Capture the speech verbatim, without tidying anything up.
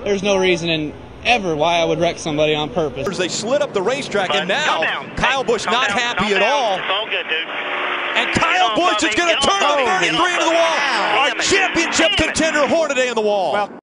there's no reason in ever why I would wreck somebody on purpose. They slid up the racetrack, but and now Kyle Busch calm not down, happy at down. all. It's all good, dude. And Kyle Busch is going to turn the thirty-three into the wall. Our championship contender Hornaday in the wall. Well,